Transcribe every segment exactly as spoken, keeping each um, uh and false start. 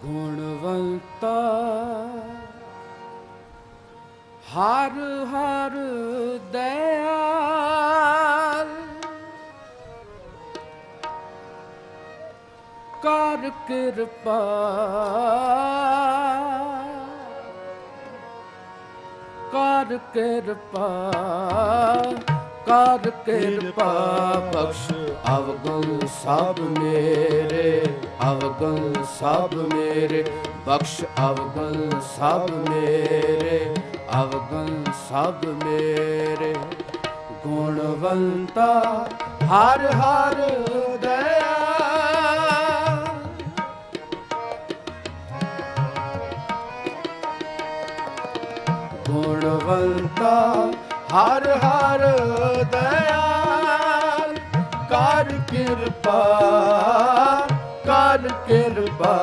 गुणवंता हर हर दयाल कर कृपा कर कृपा कर कृपा बख्श अवगुण सब मेरे अवगुण सब मेरे बख्श अवगुण सब मेरे अवगुण सब मेरे गुणवंता हर हर दया गुणवंता हर हर दयाल कर कृपा कर कृपा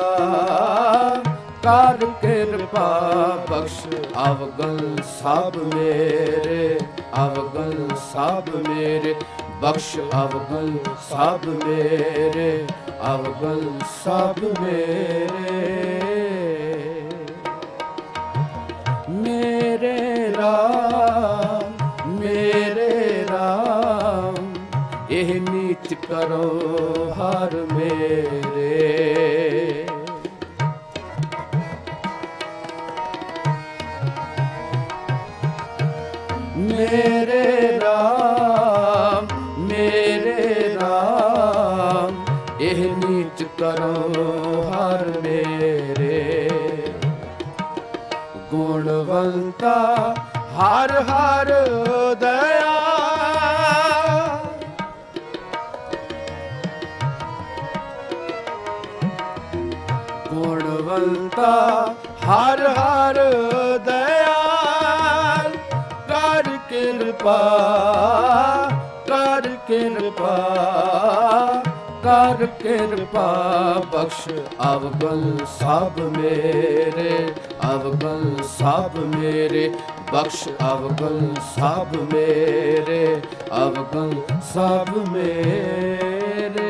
कर कृपा बख्श अवगुण सब मेरे अवगुण सब मेरे बख्श अवगुण सब मेरे अवगुण सब मेरे मेरे राम मेरे राम एह नीच करो हर मेरे मेरे राम मेरे राम एह नीच करो हर मेरे गुणवंता हर हर दया गुणवंता हर हर दयाल कर कृपा कर कृपा कर कृपा बख्श अवगुण सब मेरे अवगुण सब मेरे बख्श अवगुण सब मेरे अवगुण सब मेरे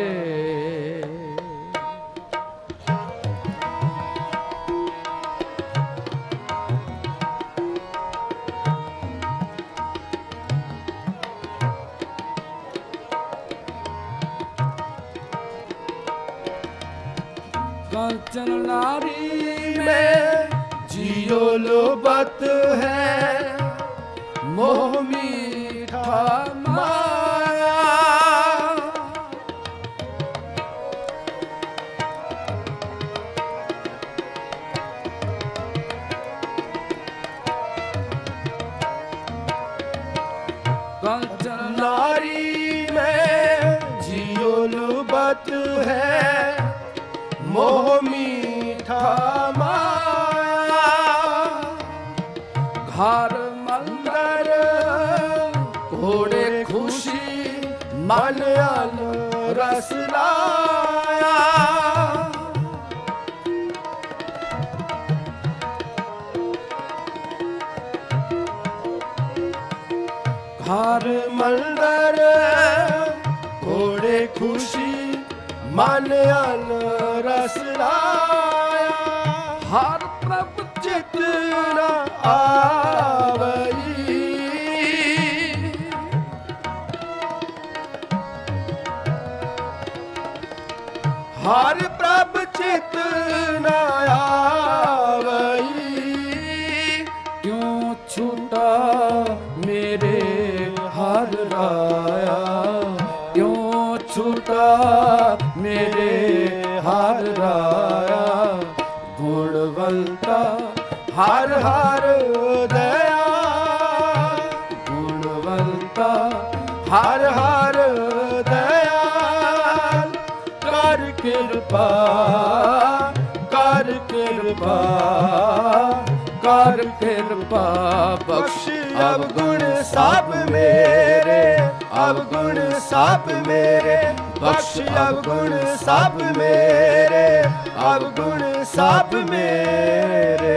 कंचन नारी में जियो लोबत है मोह मीठा माया कंचन नारी में जियो लोबत है मोह मीठा माया घर मंदिर घोड़े खुशी मन अल रस लाया घर मंदिर घोड़े खुशी मन अल रस लाया हर प्रभ चित न आवई हर प्रभ चित न आवई क्यों छूटा मेरे हर राया क्यों छूटा मेरे हर राया गुणवंता हर हर दया गुणवंता हर हर दया कर कृपा कर कृपा कर कृपा बख्श अवगुण सब मेरे अवगुण सब मेरे बख्श अवगुण सब मेरे अवगुण सब मेरे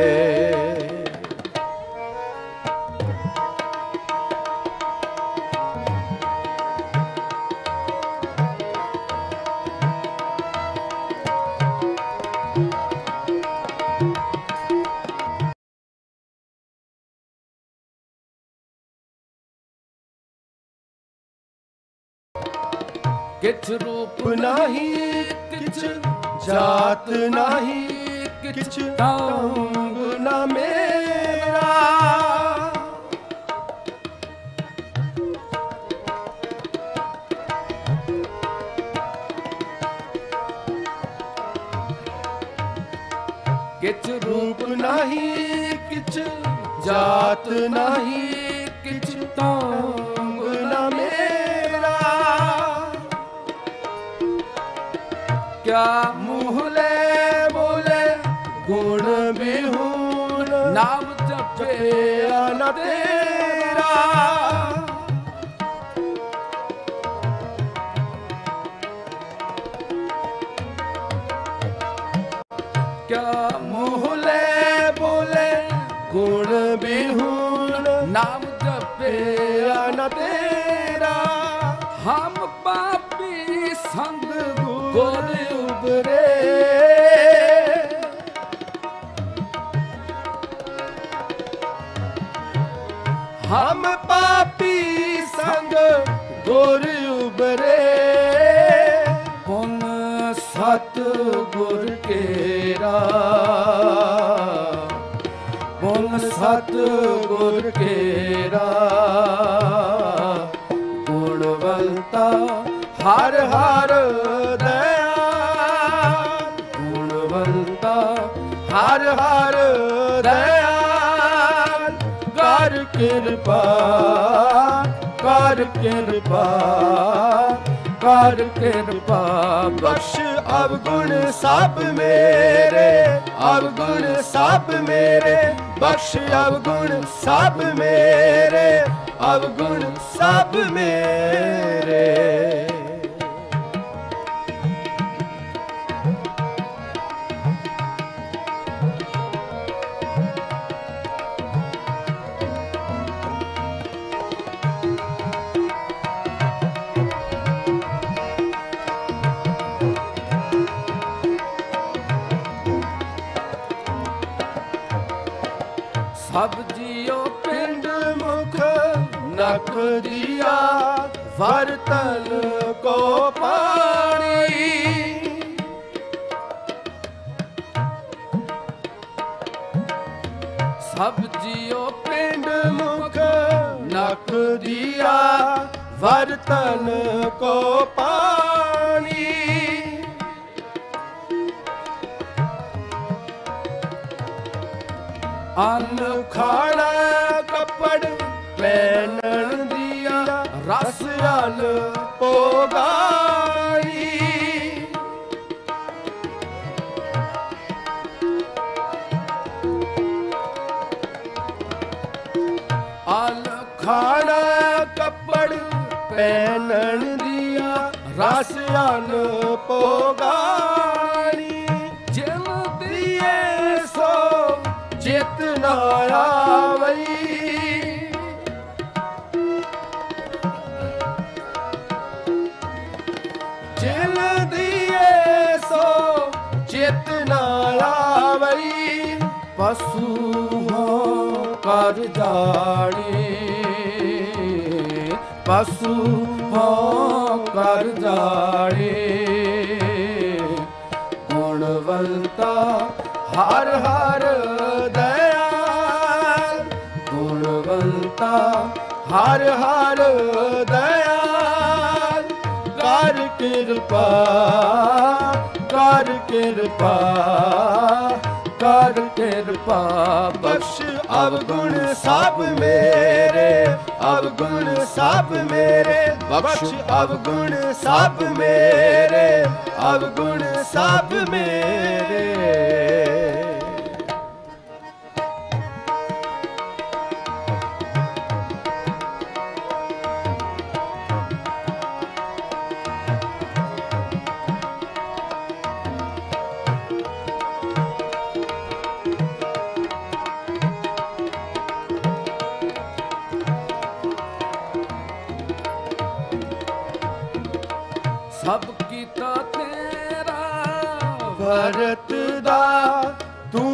किछ रूप नाही किछ जात नाही किछ ढंग न मेरा। किछ रूप नाही किछ जात नाही किछ ढंग न मेरा। क्या मुहले बोले गुण बिहून नाम जपे न तेरा। क्या मुहले बोले गुण बिहून नाम जपे न तेरा। हम पापी संग गुर उबरे। हम पापी संग गुर उबरे। पुन सत गुर केरा। पुन सत गुर केरा। गुणवंता हर हर दयाल। गुणवंता हर हर दयाल। कर कृपा कर कृपा कर कृपा। बख्श अवगुण सब मेरे अवगुण सब मेरे। बख्श अवगुण सब मेरे अवगुण सब मेरे। सब जियो पिंड मुख नख दिया वर्तन को पानी। सब जियो पिंड मुख नख दिया वर्तन को पानी। अन्न खाना कपड़ पहनन दिया रस अल पोगाई। अल खाना कपड़ पहनन दिया रस अल पोगाई। जिन दिए सो चेतना आवई। जिन दिए सो चेतना आवई। पशु हो कर जाने पशु हो कर जाने। गुणवंता हर हर दयाल। गुणवंता हर हर दयाल। कर कृपा कर कृपा कर कृपा। बख्श अवगुण सब मेरे अवगुण सब मेरे। बख्श अवगुण सब मेरे अवगुण सब मेरे। सब कीता तेरा भरत दा तू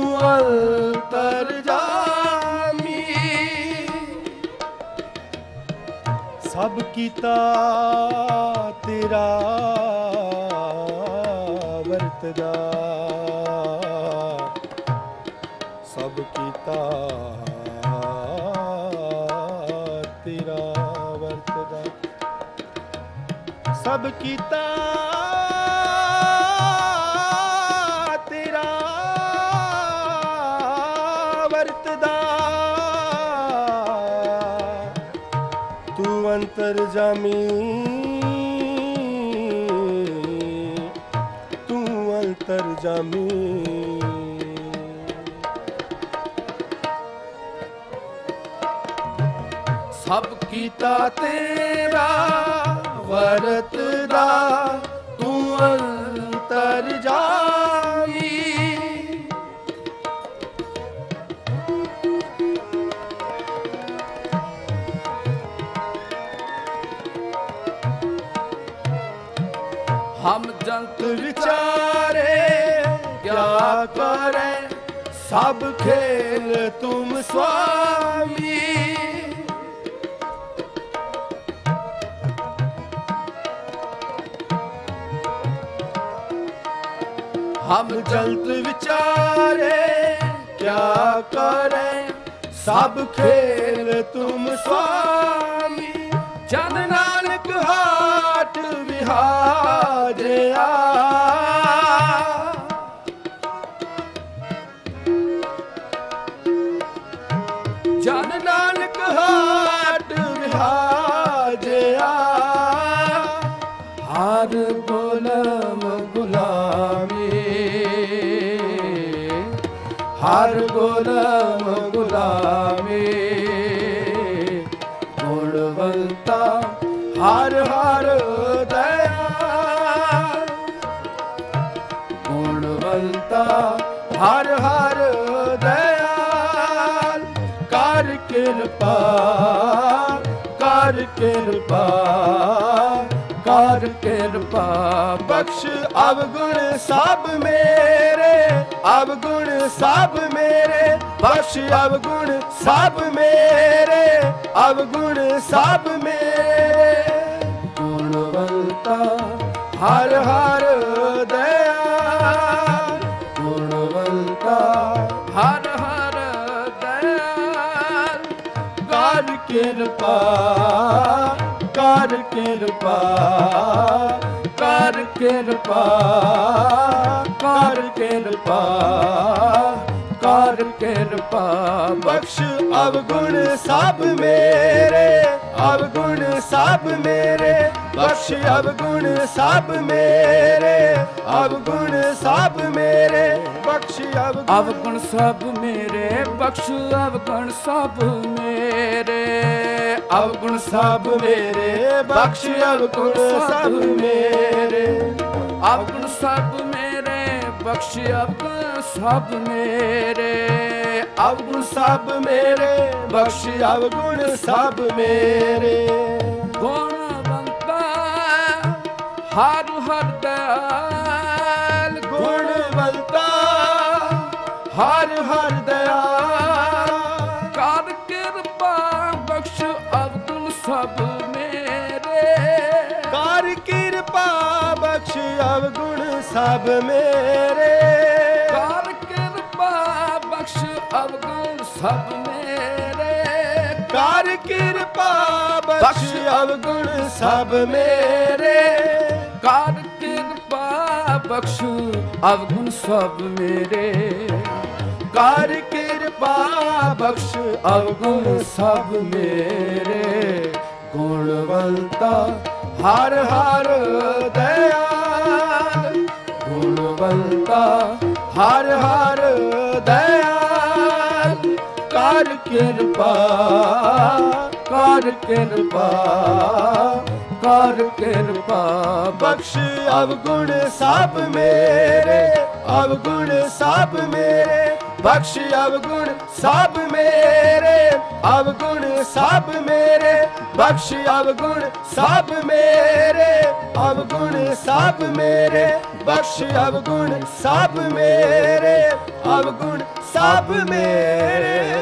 अंतर जामी। सब कीता तेरा वरतदा, सब कीता तेरा वरतदा, सब कीता तेरा वरतदा, तू अंतरजामी, तू अंतरजामी। सब कीता तेरा वरतदा, तू अंतरजामी। हम जंत विचारे क्या करें, सब खेल तुम स्वामी। हम जंत विचारे क्या करें, सब खेल तुम स्वामी। जन नानक हाट विहाजया, जन नानक हाट विहाजया। हर गुलाम गुलामी, हर गुलाम गुलामी। गुणवंता हर हर दया, गुणवंता हर हर दयाल। कर कृपा, कर कृपा, कर कृपा। बख्श अवगुण सब मेरे, अवगुण सब मेरे। बख्श अवगुण सब मेरे, अवगुण सब मेरे। गुणवंता हर हर दया, गुणवंता हर हर दया। कर कृपा, कर कृपा, कर कृपा, कर कृपा, कर कृपा। बख्श अवगुण सब मेरे, अवगुण सब मेरे। बख्श अवगुण सब मेरे, अवगुण सब मेरे। बख्श अवगुण सब मेरे, बख्श अवगुण सब मेरे। अवगुण सब मेरे, बख्श अवगुण सब मेरे। अवगुण सब मेरे, बख्श अवगुण सब मेरे। अवगुण सब मेरे, बख्श अवगुण सब मेरे। गुणवंता हर हर दयाल, गुणवंता हर हर दयाल। कर कृपा बख्श अवगुण सब मेरे। कर कृपा बख्श अवगुण सब मेरे। कर कृपा बख्श अवगुण सब मेरे। कर कृपा बख्श अवगुण सब मेरे। कर कृपा बख्श अवगुण सब मेरे। कर कृपा बख्श अवगुण सब मेरे। गुणवंता हर हर दयाल, गुणवंता हर हर दयाल। कर कृपा, कर कृपा, कर कृपा बख्श अवगुण सब मेरे। अवगुण सब मेरे, बख्श अवगुण सब मेरे। अवगुण सब मेरे, बख्श अवगुण सब मेरे। अवगुण सब मेरे, बख्श अवगुण सब मेरे। अवगुण सब मेरे।